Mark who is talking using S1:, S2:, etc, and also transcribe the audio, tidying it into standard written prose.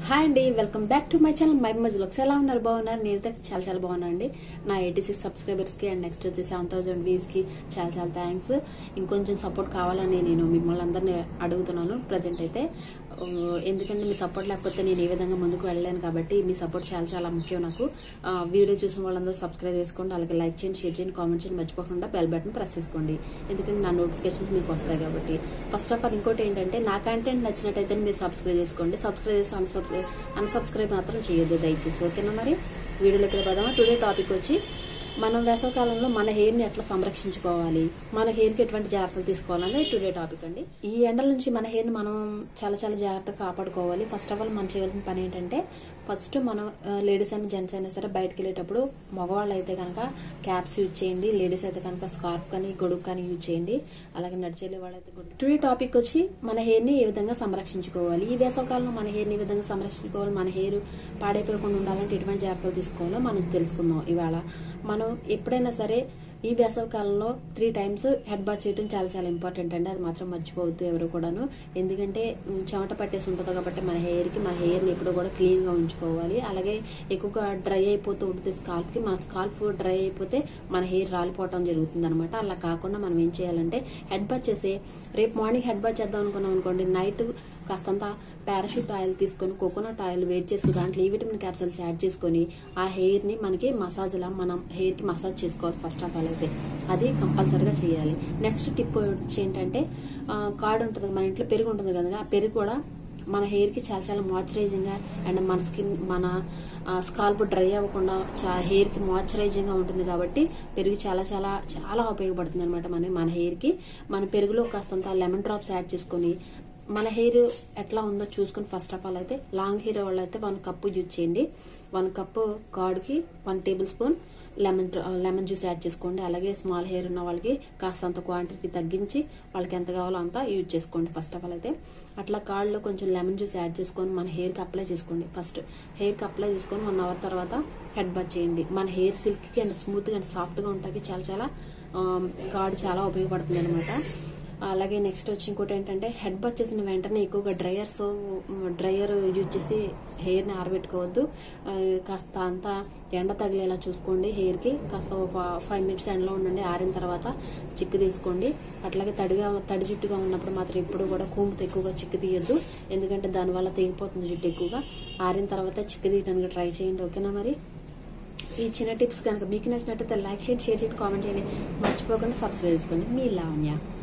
S1: Hi అండి, welcome back to my channel my మజ్లోక్స్. ఎలా ఉన్నారు? బాగున్నారు? నేనైతే చాలా బాగున్నాను అండి. నా 86 సబ్స్క్రైబర్స్ కి అండ్ నెక్స్ట్ వచ్చి 7000 వ్యూస్ కి చాలా థ్యాంక్స్. ఇంకొంచెం సపోర్ట్ కావాలని నేను మిమ్మల్ని అందరినీ అడుగుతున్నాను ప్రజెంట్ అయితే. ఎందుకంటే మీ సపోర్ట్ లేకపోతే నేను ఏ విధంగా ముందుకు వెళ్ళలేను కాబట్టి మీ సపోర్ట్ చాలా ముఖ్యం నాకు. వీడియో చూసిన వాళ్ళందరూ సబ్స్క్రైబ్ చేసుకోండి, అలాగే లైక్ చేయండి, షేర్ చేయండి, కామెంట్ చేయండి, మర్చిపోకుండా బెల్ బటన్ ప్రెస్ చేసుకోండి. ఎందుకంటే నా నోటిఫికేషన్స్ మీకు వస్తాయి కాబట్టి. ఫస్ట్ ఆఫ్ ఆల్ ఇంకోటి ఏంటంటే, నా కంటెంట్ నచ్చినట్టయితే మీరు సబ్స్క్రైబ్ చేసుకోండి. సబ్స్క్రైబ్ చేసి అన్సబ్స్క్రైబ్ మాత్రం చేయొద్దు దయచేసి, ఓకేనా? మరి వీడియోలోకి పోదామా. టుడే టాపిక్ వచ్చి, మనం వేసవకాలంలో మన హెయిర్ ని ఎట్లా సంరక్షించుకోవాలి, మన హెయిర్ కి ఎటువంటి జాగ్రత్తలు తీసుకోవాలనేది టుడే టాపిక్ అండి. ఈ ఎండల నుంచి మన హెయిర్ ని మనం చాలా జాగ్రత్తగా కాపాడుకోవాలి. ఫస్ట్ ఆఫ్ ఆల్ మనం చేయవలసిన పని ఏంటంటే, ఫస్ట్ మనం లేడీస్ అయినా జెంట్స్ అయినా సరే బయటకు వెళ్ళేటప్పుడు మగవాళ్ళు అయితే కనుక క్యాప్స్ యూజ్ చేయండి, లేడీస్ అయితే కనుక స్కార్ఫ్ కానీ గొడుగు కానీ యూజ్ చేయండి, అలాగే నడిచేళ్ళే వాళ్ళైతే గొడుగు. టుడే టాపిక్ వచ్చి, మన హెయిర్ ని ఏ విధంగా సంరక్షించుకోవాలి, ఈ వేసవకాలంలో మన హెయిర్ ని ఏ విధంగా సంరక్షించుకోవాలి, మన హెయిర్ పాడైపోకుండా ఉండాలంటే ఎటువంటి జాగ్రత్తలు తీసుకోవాలో మనం తెలుసుకుందాం ఇవాళ. మనం ఎప్పుడైనా సరే ఈ వేసవి కాలంలో 3 times హెడ్ బాత్ చేయడం చాలా ఇంపార్టెంట్ అండి. అది మాత్రం మర్చిపోవద్దు ఎవరు కూడాను. ఎందుకంటే చెమట పట్టేసి ఉంటుంది కాబట్టి మన హెయిర్ని ఎప్పుడు కూడా క్లీన్ గా ఉంచుకోవాలి. అలాగే ఎక్కువగా డ్రై అయిపోతూ ఉంటుంది స్కాల్ఫ్ కి. మన స్కాల్ఫ్ డ్రై అయిపోతే మన హెయిర్ రాలిపోవడం జరుగుతుంది అనమాట. అలా కాకుండా మనం ఏం చేయాలంటే, హెడ్ బాత్ చేసి రేపు మార్నింగ్ హెడ్ బాత్ చేద్దాం అనుకున్నాం అనుకోండి, నైట్ కాస్తంత పారాషూట్ ఆయిల్ తీసుకొని, కోకోనట్ ఆయిల్ వేడి చేసుకుని దాంట్లో ఈ విటమిన్ క్యాప్సూల్స్ యాడ్ చేసుకొని ఆ హెయిర్ ని మనకి మసాజ్లా మనం హెయిర్ కి మసాజ్ చేసుకోవాలి. ఫస్ట్ ఆఫ్ ఆల్ అయితే అది కంపల్సరీగా చేయాలి. నెక్స్ట్ టిప్ వచ్చి ఏంటంటే, కార్డ్ ఉంటుంది మన ఇంట్లో, పెరుగు ఉంటుంది కదా, ఆ పెరుగు కూడా మన హెయిర్ కి చాలా మాయిశ్చరైజింగ్ గా అండ్ మన స్కిన్ మన స్కాల్ప్ డ్రై అవ్వకుండా హెయిర్ కి మాయిశ్చరైజింగ్ గా ఉంటుంది కాబట్టి పెరుగు చాలా ఉపయోగపడుతుంది అనమాట మన హెయిర్ కి. మన పెరుగులో కాస్తంత లెమన్ డ్రాప్స్ యాడ్ చేసుకొని మన హెయిర్ ఎట్లా ఉందో చూసుకుని, ఫస్ట్ ఆఫ్ ఆల్ అయితే లాంగ్ హెయిర్ వాళ్ళు అయితే 1 కప్ యూజ్ చేయండి. 1 కప్ కార్డ్కి 1 tablespoon లెమన్ జ్యూస్ యాడ్ చేసుకోండి. అలాగే స్మాల్ హెయిర్ ఉన్న వాళ్ళకి కాస్తంత క్వాంటిటీ తగ్గించి వాళ్ళకి ఎంత కావాలో అంతా యూజ్ చేసుకోండి. ఫస్ట్ ఆఫ్ ఆల్ అయితే అట్లా కార్డ్లో కొంచెం లెమన్ జ్యూస్ యాడ్ చేసుకొని మన హెయిర్కి అప్లై చేసుకోండి. ఫస్ట్ హెయిర్కి అప్లై చేసుకొని 1 hour తర్వాత హెడ్ బాత్ చేయండి. మన హెయిర్ సిల్క్కి అండ్ స్మూత్గా అండ్ సాఫ్ట్గా ఉంటాకి కార్డ్ చాలా ఉపయోగపడుతుంది అనమాట. అలాగే నెక్స్ట్ వచ్చి ఇంకోటి ఏంటంటే, హెడ్ బాత్ చేసిన వెంటనే ఎక్కువగా డ్రయర్ యూజ్ చేసి హెయిర్ ని ఆరబెట్టుకోవద్దు. కాస్త అంతా ఎండ తగిలేలా చూసుకోండి. హెయిర్ కి కాస్త 5 minutes ఎండలో ఉండండి. ఆరిన తర్వాత చిక్కు తీసుకోండి. అట్లాగే తడి జుట్టుగా ఉన్నప్పుడు మాత్రం ఎప్పుడు కూడా కూముతో ఎక్కువగా చిక్కు తీయద్దు, ఎందుకంటే దానివల్ల తెగిపోతుంది జుట్టు ఎక్కువగా. ఆరిన తర్వాత చిక్కు తీయడానికి ట్రై చేయండి, ఓకేనా? మరి ఈ చిన్న టిప్స్ కనుక మీకు నచ్చినట్టయితే లైక్ చేయండి, షేర్ చేయండి, కామెంట్ చేయండి, మర్చిపోకుండా సబ్స్క్రైబ్ చేసుకోండి. మీ లావణ్య.